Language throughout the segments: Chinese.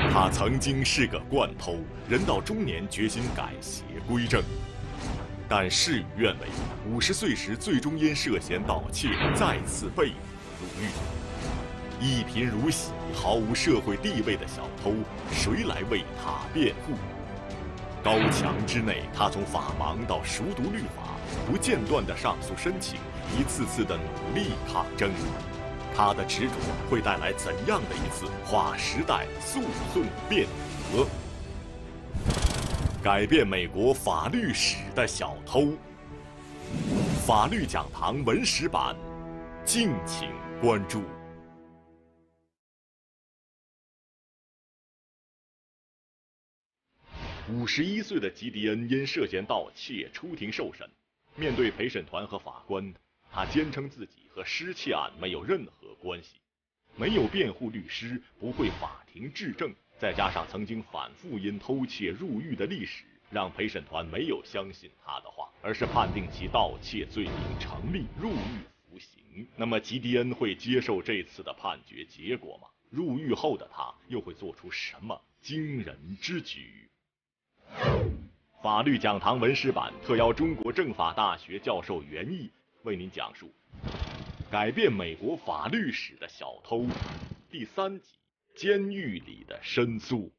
他曾经是个惯偷，人到中年决心改邪归正，但事与愿违，50岁时最终因涉嫌盗窃再次被捕入狱。一贫如洗、毫无社会地位的小偷，谁来为他辩护？高墙之内，他从法盲到熟读律法，不间断的上诉申请，一次次的努力抗争。他的执着会带来怎样的一次划时代诉讼变革？改变美国法律史的小偷。法律讲堂文史版，敬请关注。51岁的吉迪恩因涉嫌盗窃出庭受审，面对陪审团和法官，他坚称自己和失窃案没有任何关系，没有辩护律师，不会法庭质证，再加上曾经反复因偷窃入狱的历史，让陪审团没有相信他的话，而是判定其盗窃罪名成立，入狱服刑。那么吉迪恩会接受这次的判决结果吗？入狱后的他又会做出什么惊人之举？法律讲堂文史版特邀中国政法大学教授袁毅为您讲述改变美国法律史的小偷第3集：监狱里的申诉。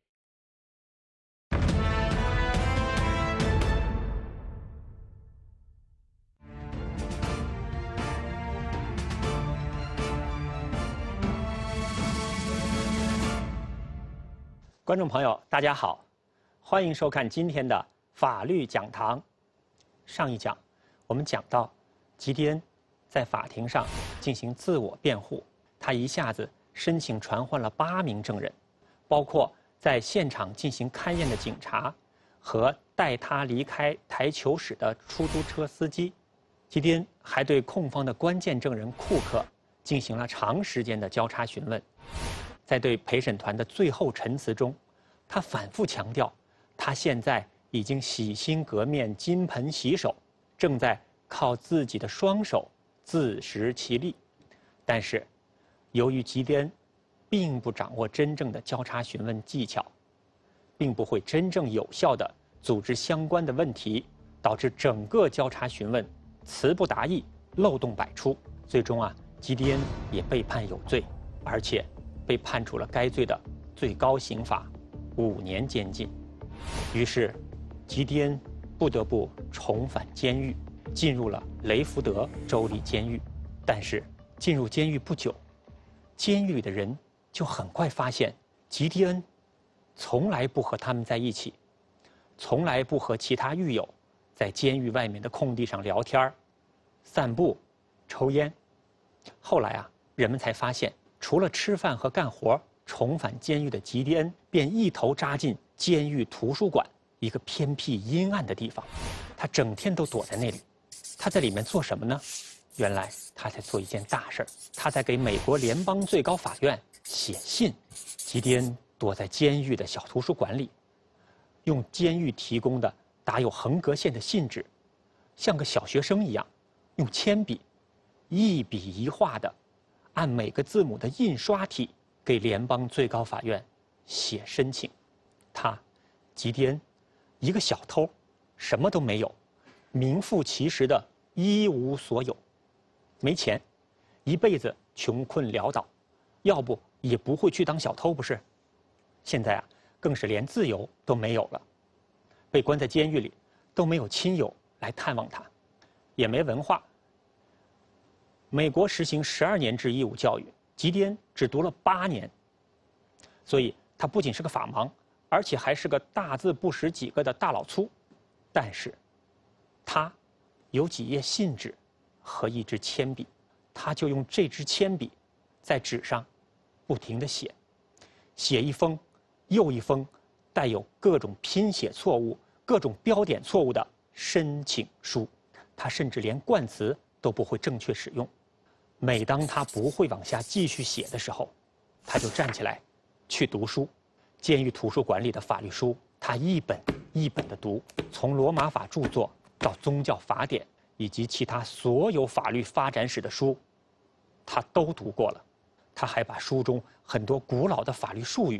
观众朋友，大家好，欢迎收看今天的法律讲堂。上一讲我们讲到，吉迪恩在法庭上进行自我辩护，他一下子申请传唤了8名证人，包括在现场进行勘验的警察和带他离开台球室的出租车司机。吉迪恩还对控方的关键证人库克进行了长时间的交叉询问。在对陪审团的最后陈词中，他反复强调，他现在已经洗心革面、金盆洗手，正在靠自己的双手自食其力。但是，由于吉迪恩并不掌握真正的交叉询问技巧，并不会真正有效地组织相关的问题，导致整个交叉询问词不达意、漏洞百出。最终吉迪恩也被判有罪，而且被判处了该罪的最高刑罚5年监禁。于是，吉迪恩不得不重返监狱，进入了雷福德州立监狱。但是进入监狱不久，监狱里的人就很快发现，吉迪恩从来不和他们在一起，从来不和其他狱友在监狱外面的空地上聊天、散步、抽烟。后来人们才发现，除了吃饭和干活，重返监狱的吉迪恩便一头扎进监狱图书馆，一个偏僻阴暗的地方。他整天都躲在那里。他在里面做什么呢？原来他在做一件大事，他在给美国联邦最高法院写信。吉迪恩躲在监狱的小图书馆里，用监狱提供的打有横格线的信纸，像个小学生一样，用铅笔一笔一画的按每个字母的印刷体给联邦最高法院写申请。他，吉迪恩，一个小偷，什么都没有，名副其实的一无所有，没钱，一辈子穷困潦倒，要不也不会去当小偷，不是？现在更是连自由都没有了，被关在监狱里，都没有亲友来探望他，也没文化。美国实行12年制义务教育，吉迪恩只读了8年，所以他不仅是个法盲，而且还是个大字不识几个的大老粗。但是，他有几页信纸和一支铅笔，他就用这支铅笔在纸上不停地写，写一封又一封带有各种拼写错误、各种标点错误的申请书。他甚至连冠词都不会正确使用。每当他不会往下继续写的时候，他就站起来去读书。监狱图书馆里的法律书，他一本一本地读，从罗马法著作到宗教法典以及其他所有法律发展史的书，他都读过了。他还把书中很多古老的法律术语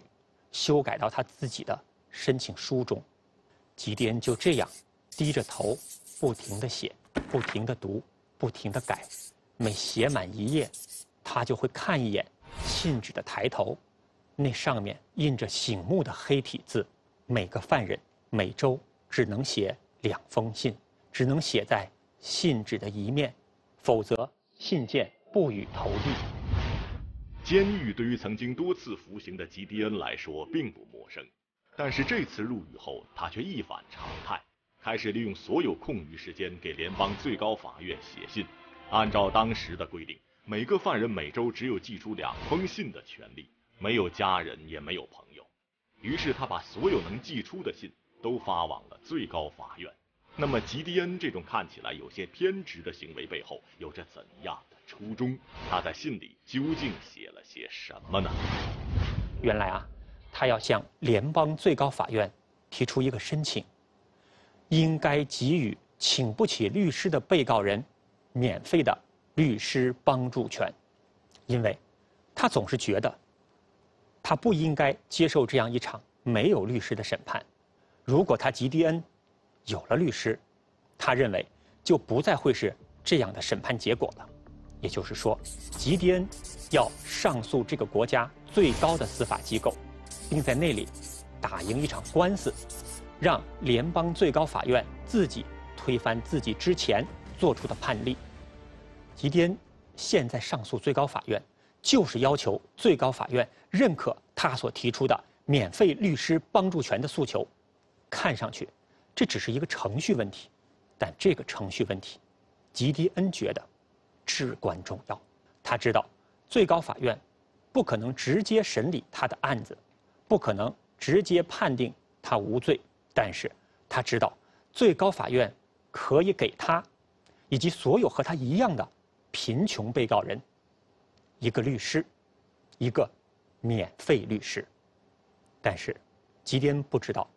修改到他自己的申请书中。吉迪恩就这样低着头，不停地写，不停地读，不停地改。每写满一页，他就会看一眼信纸的抬头，那上面印着醒目的黑体字。每个犯人每周只能写2封信，只能写在信纸的一面，否则信件不予投递。 监狱对于曾经多次服刑的吉迪恩来说并不陌生，但是这次入狱后，他却一反常态，开始利用所有空余时间给联邦最高法院写信。按照当时的规定，每个犯人每周只有寄出2封信的权利，没有家人也没有朋友。于是他把所有能寄出的信都发往了最高法院。那么吉迪恩这种看起来有些偏执的行为背后有着怎样的初衷？他在信里究竟写了些什么呢？ 原来啊，他要向联邦最高法院提出一个申请，应该给予请不起律师的被告人免费的律师帮助权，因为他总是觉得他不应该接受这样一场没有律师的审判。如果他吉迪恩有了律师，他认为就不再会是这样的审判结果了。也就是说，吉迪恩要上诉这个国家最高的司法机构，并在那里打赢一场官司，让联邦最高法院自己推翻自己之前做出的判例。吉迪恩现在上诉最高法院，就是要求最高法院认可他所提出的免费律师帮助权的诉求。看上去这只是一个程序问题，但这个程序问题，吉迪恩觉得至关重要。他知道最高法院不可能直接审理他的案子，不可能直接判定他无罪，但是他知道最高法院可以给他以及所有和他一样的贫穷被告人一个律师，一个免费律师。但是吉迪恩不知道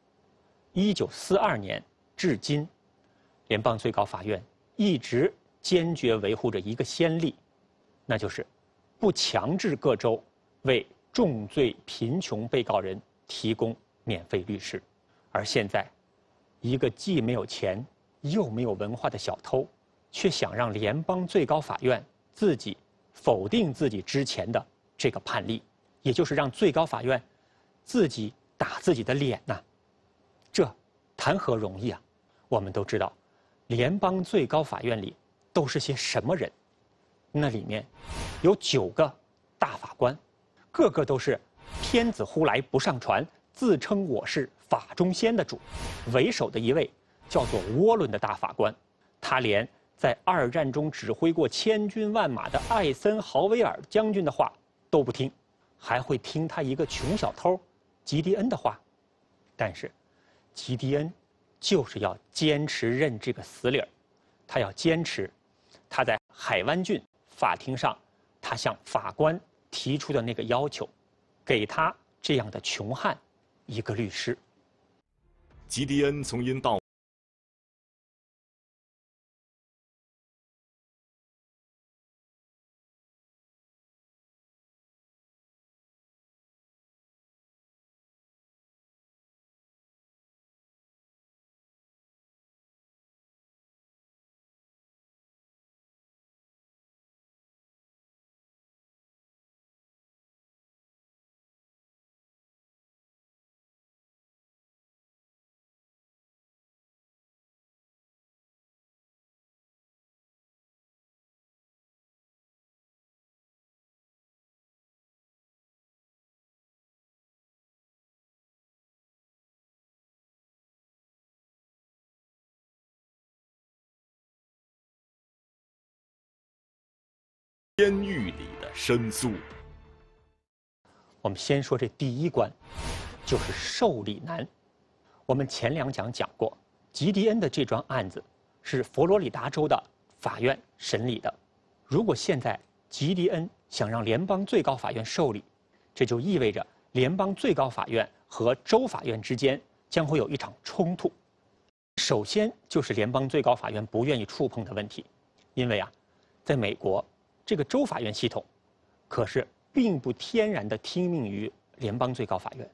，1942年至今，联邦最高法院一直坚决维护着一个先例，那就是不强制各州为重罪贫穷被告人提供免费律师。而现在，一个既没有钱又没有文化的小偷，却想让联邦最高法院自己否定自己之前的这个判例，也就是让最高法院自己打自己的脸呐，这谈何容易啊！我们都知道，联邦最高法院里都是些什么人？那里面有9个大法官，个个都是天子呼来不上船，自称我是法中仙的主。为首的一位叫做沃伦的大法官，他连在2战中指挥过千军万马的艾森豪威尔将军的话都不听，还会听他一个穷小偷吉迪恩的话。但是吉迪恩就是要坚持认这个死理儿，他要坚持他在海湾郡法庭上他向法官提出的那个要求，给他这样的穷汉一个律师。 吉迪恩从因到监狱里的申诉。 我们先说这第一关，就是受理难。我们前2讲讲过，吉迪恩的这桩案子是佛罗里达州的法院审理的。如果现在吉迪恩想让联邦最高法院受理，这就意味着联邦最高法院和州法院之间将会有一场冲突。首先就是联邦最高法院不愿意触碰的问题，因为在美国这个州法院系统可是并不天然地听命于联邦最高法院，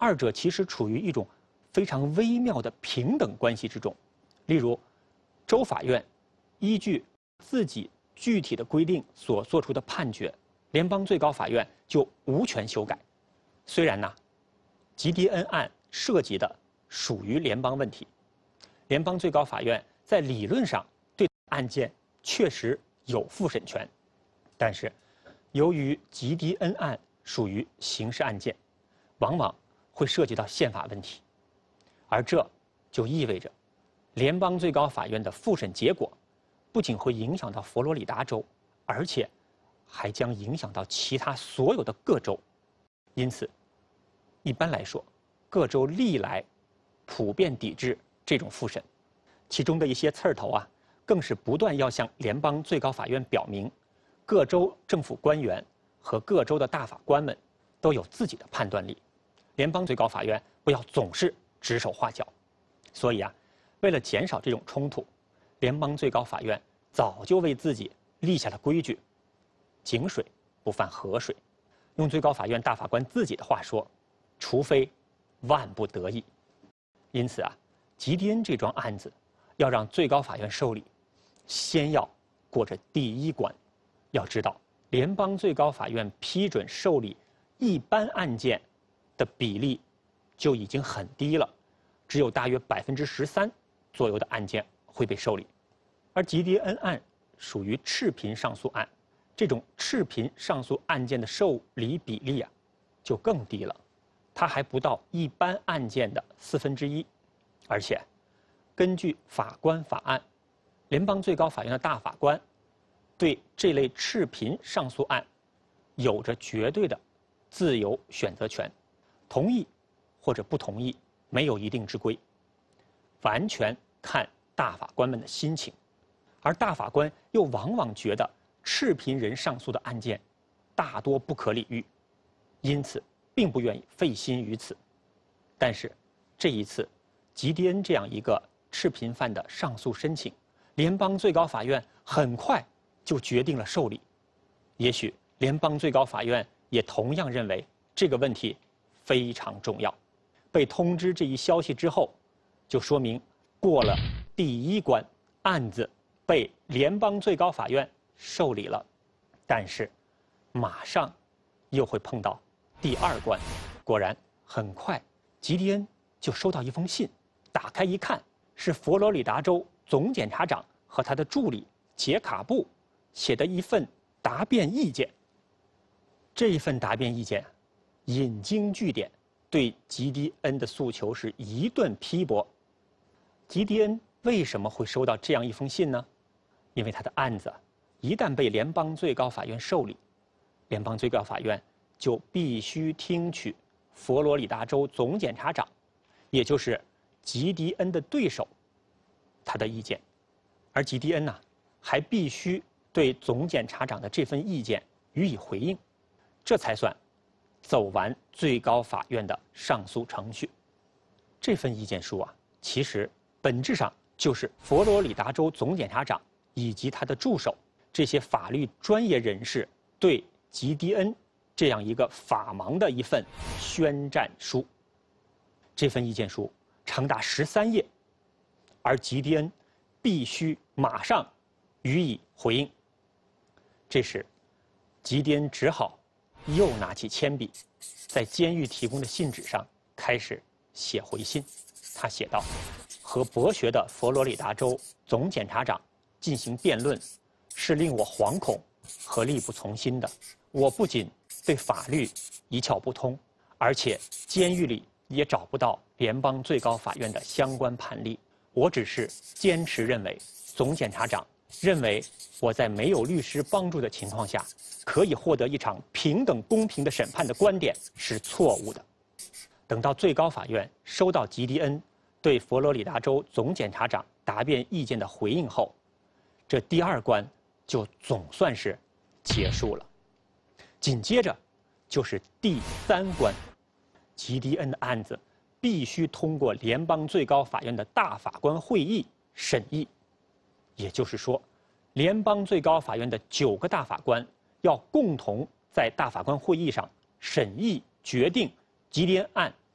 二者其实处于一种非常微妙的平等关系之中。例如，州法院依据自己具体的规定所做出的判决，联邦最高法院就无权修改。虽然呢，吉迪恩案涉及的属于联邦问题，联邦最高法院在理论上对案件确实有复审权，但是由于吉迪恩案属于刑事案件，往往会涉及到宪法问题，而这就意味着联邦最高法院的复审结果不仅会影响到佛罗里达州，而且还将影响到其他所有的各州。因此，一般来说，各州历来普遍抵制这种复审，其中的一些刺儿头啊，更是不断要向联邦最高法院表明，各州政府官员和各州的大法官们都有自己的判断力，联邦最高法院不要总是指手画脚。所以啊，为了减少这种冲突，联邦最高法院早就为自己立下了规矩：井水不犯河水。用最高法院大法官自己的话说，除非万不得已。因此啊，吉迪恩这桩案子要让最高法院受理，先要过这第一关。要知道，联邦最高法院批准受理一般案件的比例就已经很低了，只有大约13%左右的案件会被受理。而吉迪恩案属于赤贫上诉案，这种赤贫上诉案件的受理比例啊，就更低了，它还不到一般案件的1/4。而且，根据法官法案，联邦最高法院的大法官对这类赤贫上诉案有着绝对的自由选择权，同意或者不同意没有一定之规，完全看大法官们的心情。而大法官又往往觉得赤贫人上诉的案件大多不可理喻，因此并不愿意费心于此。但是这一次，吉迪恩这样一个赤贫犯的上诉申请，联邦最高法院很快就决定了受理。也许联邦最高法院也同样认为这个问题非常重要。被通知这一消息之后，就说明过了第一关，案子被联邦最高法院受理了。但是马上又会碰到第二关。果然，很快吉迪恩就收到一封信，打开一看，是佛罗里达州总检察长和他的助理杰卡布写的一份答辩意见。这一份答辩意见引经据典，对吉迪恩的诉求是一顿批驳。吉迪恩为什么会收到这样一封信呢？因为他的案子一旦被联邦最高法院受理，联邦最高法院就必须听取佛罗里达州总检察长，也就是吉迪恩的对手，他的意见。而吉迪恩呢，还必须对总检察长的这份意见予以回应，这才算走完最高法院的上诉程序。这份意见书啊，其实本质上就是佛罗里达州总检察长以及他的助手这些法律专业人士对吉迪恩这样一个法盲的一份宣战书。这份意见书长达13页，而吉迪恩必须马上予以回应。这时，吉迪恩只好又拿起铅笔，在监狱提供的信纸上开始写回信。他写道：和博学的佛罗里达州总检察长进行辩论，是令我惶恐和力不从心的。我不仅对法律一窍不通，而且监狱里也找不到联邦最高法院的相关判例。我只是坚持认为，总检察长认为我在没有律师帮助的情况下，可以获得一场平等公平的审判的观点是错误的。等到最高法院收到吉迪恩对佛罗里达州总检察长答辩意见的回应后，这第二关就总算是结束了。紧接着就是第三关，吉迪恩的案子必须通过联邦最高法院的大法官会议审议。也就是说，联邦最高法院的9个大法官要共同在大法官会议上审议决定吉迪恩案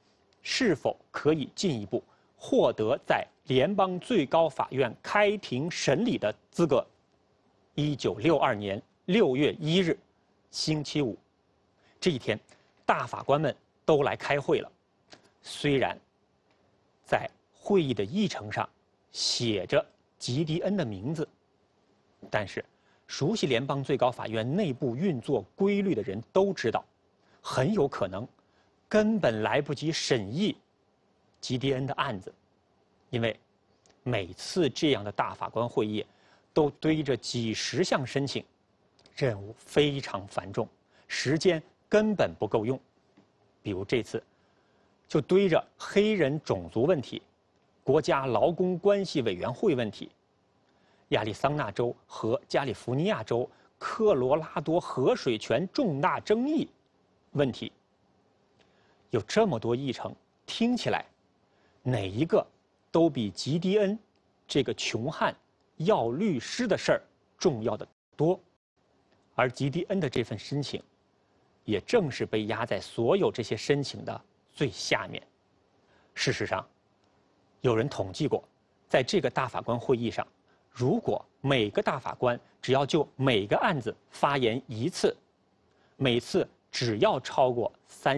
是否可以进一步获得在联邦最高法院开庭审理的资格。1962年6月1日，星期五，这一天，大法官们都来开会了。虽然在会议的议程上写着吉迪恩的名字，但是熟悉联邦最高法院内部运作规律的人都知道，很有可能根本来不及审议吉迪恩的案子，因为每次这样的大法官会议都堆着几十项申请，任务非常繁重，时间根本不够用。比如这次就堆着黑人种族问题、国家劳工关系委员会问题、亚利桑那州和加利福尼亚州科罗拉多河水权重大争议问题。有这么多议程，听起来哪一个都比吉迪恩这个穷汉要律师的事儿重要的多。而吉迪恩的这份申请，也正是被压在所有这些申请的最下面。事实上，有人统计过，在这个大法官会议上，如果每个大法官只要就每个案子发言一次，每次只要超过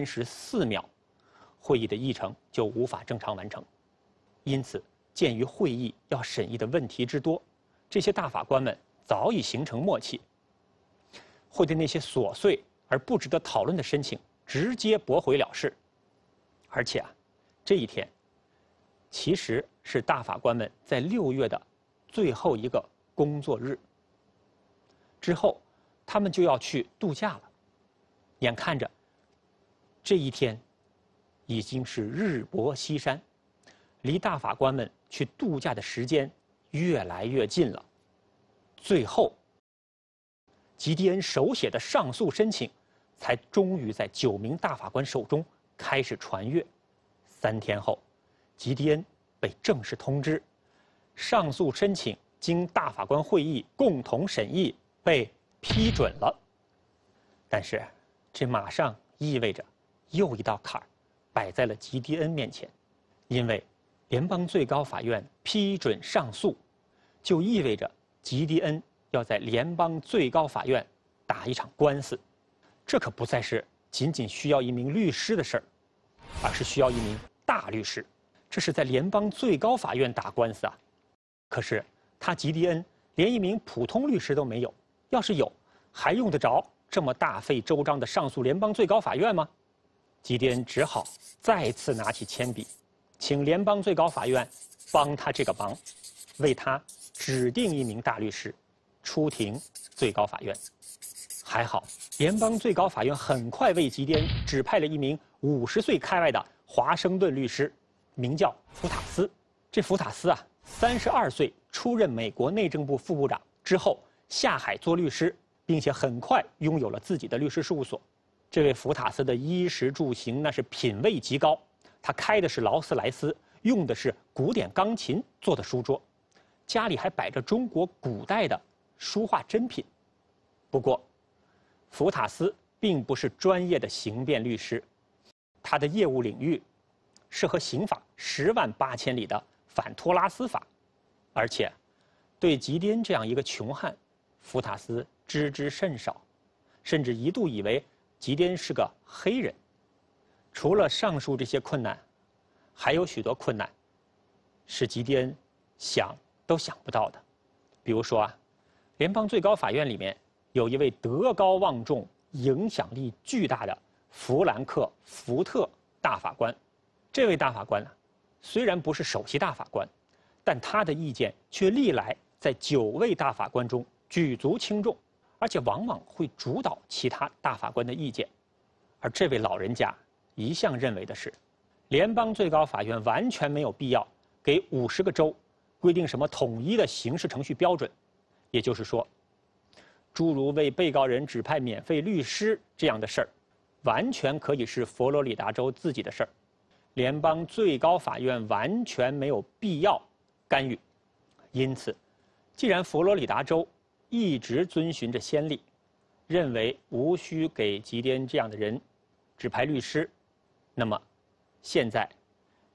34秒，会议的议程就无法正常完成。因此，鉴于会议要审议的问题之多，这些大法官们早已形成默契，会对那些琐碎而不值得讨论的申请直接驳回了事。而且这一天其实是大法官们在6月的最后一个工作日，之后他们就要去度假了。眼看着这一天已经是日薄西山，离大法官们去度假的时间越来越近了。最后，吉迪恩手写的上诉申请才终于在9名大法官手中开始传阅。3天后，吉迪恩被正式通知，上诉申请经大法官会议共同审议，被批准了。但是，这马上意味着又一道坎儿摆在了吉迪恩面前，因为联邦最高法院批准上诉，就意味着吉迪恩要在联邦最高法院打一场官司。这可不再是仅仅需要一名律师的事儿，而是需要一名大律师。这是在联邦最高法院打官司啊！可是他吉迪恩连一名普通律师都没有，要是有，还用得着这么大费周章的上诉联邦最高法院吗？吉迪恩只好再次拿起铅笔，请联邦最高法院帮他这个忙，为他指定一名大律师，出庭最高法院。还好，联邦最高法院很快为吉迪恩指派了一名50岁开外的华盛顿律师，名叫福塔斯。这福塔斯32岁出任美国内政部副部长之后，下海做律师，并且很快拥有了自己的律师事务所。这位福塔斯的衣食住行那是品味极高，他开的是劳斯莱斯，用的是古典钢琴做的书桌，家里还摆着中国古代的书画珍品。不过，福塔斯并不是专业的刑辩律师，他的业务领域是和刑法10万8千里的反托拉斯法，而且对吉迪恩这样一个穷汉，福塔斯知之甚少，甚至一度以为吉迪恩是个黑人。除了上述这些困难，还有许多困难是吉迪恩想都想不到的。比如说联邦最高法院里面有一位德高望重、影响力巨大的弗兰克·福特大法官。这位大法官虽然不是首席大法官，但他的意见却历来在9位大法官中举足轻重，而且往往会主导其他大法官的意见。而这位老人家一向认为的是，联邦最高法院完全没有必要给50个州规定什么统一的刑事程序标准，也就是说，诸如为被告人指派免费律师这样的事儿，完全可以是佛罗里达州自己的事儿，联邦最高法院完全没有必要干预。因此，既然佛罗里达州一直遵循着先例，认为无需给吉迪恩这样的人指派律师，那么现在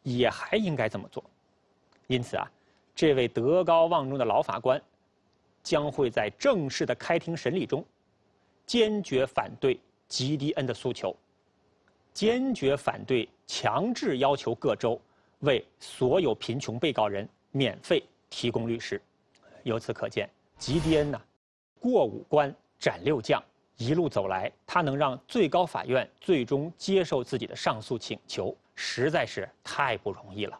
也还应该这么做。因此啊，这位德高望重的老法官将会在正式的开庭审理中，坚决反对吉迪恩的诉求，坚决反对强制要求各州为所有贫穷被告人免费提供律师。由此可见，吉迪恩过五关斩六将，一路走来，他能让最高法院最终接受自己的上诉请求，实在是太不容易了。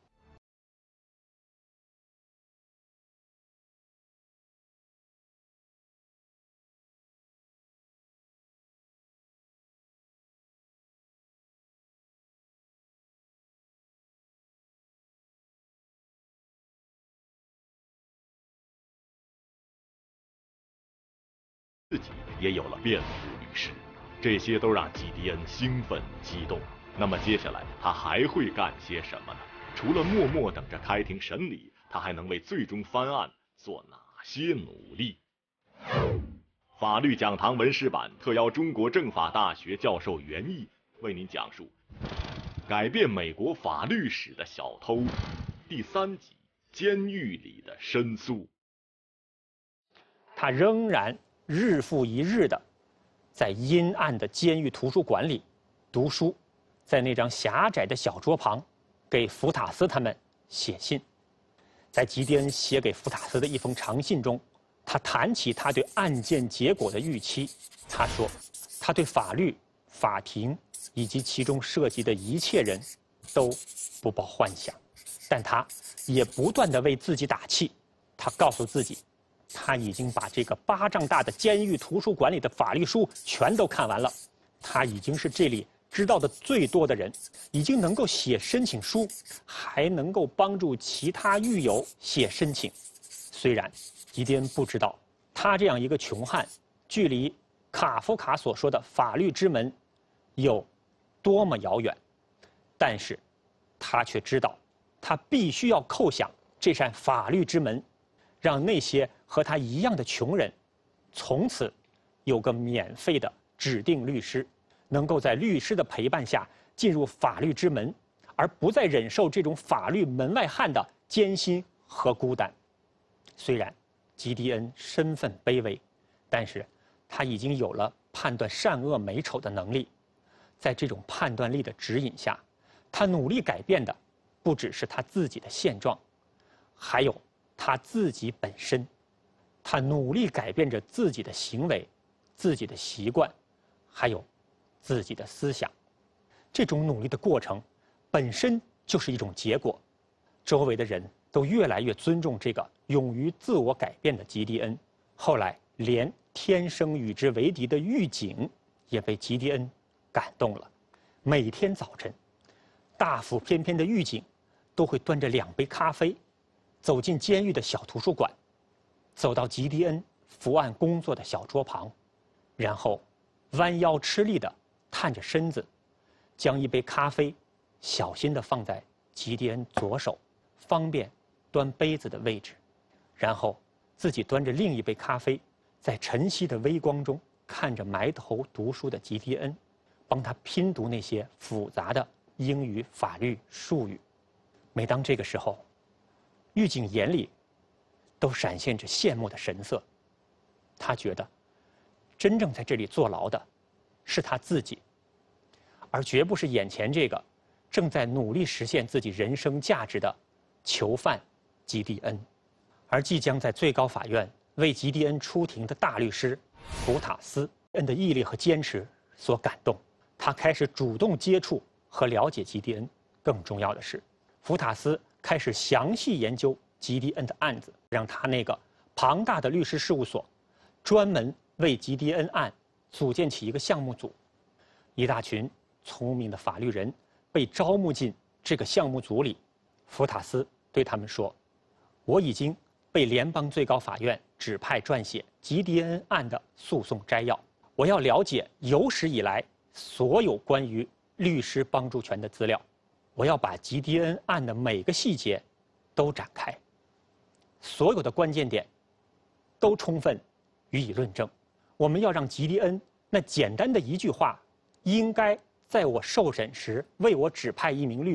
自己也有了辩护律师，这些都让吉迪恩兴奋激动。那么接下来他还会干些什么呢？除了默默等着开庭审理，他还能为最终翻案做哪些努力？法律讲堂文史版特邀中国政法大学教授袁毅为您讲述改变美国法律史的小偷第3集：监狱里的申诉。 他仍然日复一日的在阴暗的监狱图书馆里读书，在那张狭窄的小桌旁给福塔斯他们写信。在吉迪恩写给福塔斯的一封长信中，他谈起他对案件结果的预期。他说，他对法律、法庭以及其中涉及的一切人都不抱幻想，但他也不断地为自己打气。他告诉自己，他已经把这个巴掌大的监狱图书馆里的法律书全都看完了，他已经是这里知道的最多的人，已经能够写申请书，还能够帮助其他狱友写申请。虽然吉迪恩不知道他这样一个穷汉，距离卡夫卡所说的法律之门有多么遥远，但是他却知道，他必须要叩响这扇法律之门，让那些和他一样的穷人从此有个免费的指定律师，能够在律师的陪伴下进入法律之门，而不再忍受这种法律门外汉的艰辛和孤单。虽然吉迪恩身份卑微，但是他已经有了判断善恶美丑的能力。在这种判断力的指引下，他努力改变的不只是他自己的现状，还有他自己本身。他努力改变着自己的行为、自己的习惯，还有自己的思想。这种努力的过程本身就是一种结果。周围的人都越来越尊重这个勇于自我改变的吉迪恩。后来，连天生与之为敌的狱警也被吉迪恩感动了。每天早晨，大腹翩翩的狱警都会端着2杯咖啡，走进监狱的小图书馆，走到吉迪恩伏案工作的小桌旁，然后弯腰吃力地探着身子，将一杯咖啡小心地放在吉迪恩左手，方便端杯子的位置，然后自己端着另一杯咖啡，在晨曦的微光中看着埋头读书的吉迪恩，帮他拼读那些复杂的英语、法律术语。每当这个时候，狱警眼里都闪现着羡慕的神色。他觉得，真正在这里坐牢的是他自己，而绝不是眼前这个正在努力实现自己人生价值的囚犯吉迪恩。而即将在最高法院为吉迪恩出庭的大律师福塔斯恩的毅力和坚持所感动，他开始主动接触和了解吉迪恩。更重要的是，福塔斯开始详细研究吉迪恩的案子，让他那个庞大的律师事务所专门为吉迪恩案组建起一个项目组。一大群聪明的法律人被招募进这个项目组里。福塔斯对他们说：“我已经被联邦最高法院指派撰写吉迪恩案的诉讼摘要，我要了解有史以来所有关于律师帮助权的资料，我要把吉迪恩案的每个细节都展开，所有的关键点都充分予以论证。我们要让吉迪恩那简单的一句话，应该在我受审时为我指派一名律师，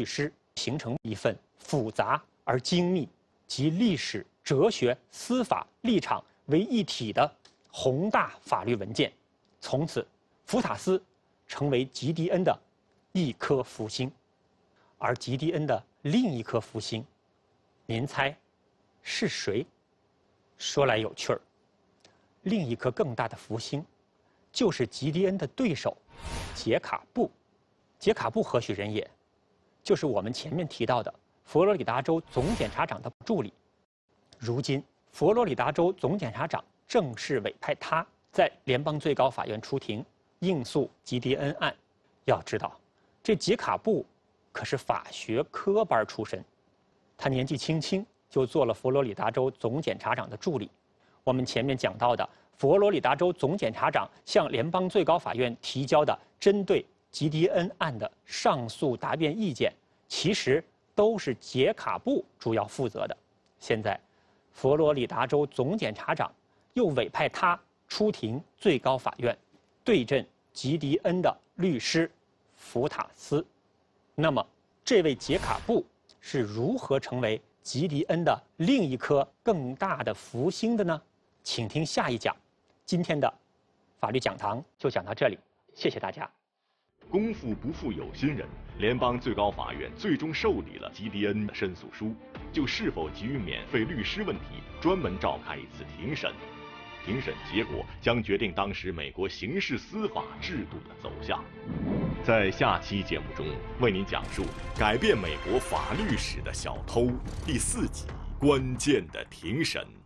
形成一份复杂而精密，集历史、哲学、司法立场为一体的宏大法律文件。从此，福塔斯成为吉迪恩的一颗福星。而吉迪恩的另一颗福星，您猜是谁？说来有趣儿，另一颗更大的福星，就是吉迪恩的对手杰卡布。杰卡布何许人也？就是我们前面提到的佛罗里达州总检察长的助理。如今，佛罗里达州总检察长正式委派他在联邦最高法院出庭应诉吉迪恩案。要知道，这杰卡布可是法学科班出身，他年纪轻轻就做了佛罗里达州总检察长的助理。我们前面讲到的佛罗里达州总检察长向联邦最高法院提交的针对吉迪恩案的上诉答辩意见，其实都是杰卡布主要负责的。现在，佛罗里达州总检察长又委派他出庭最高法院，对阵吉迪恩的律师福塔斯。那么，这位杰卡布是如何成为吉迪恩的另一颗更大的福星的呢？请听下一讲。今天的法律讲堂就讲到这里，谢谢大家。 功夫不负有心人，联邦最高法院最终受理了吉迪恩的申诉书，就是否给予免费律师问题专门召开一次庭审。庭审结果将决定当时美国刑事司法制度的走向。在下期节目中，为您讲述改变美国法律史的小偷第4集：关键的庭审。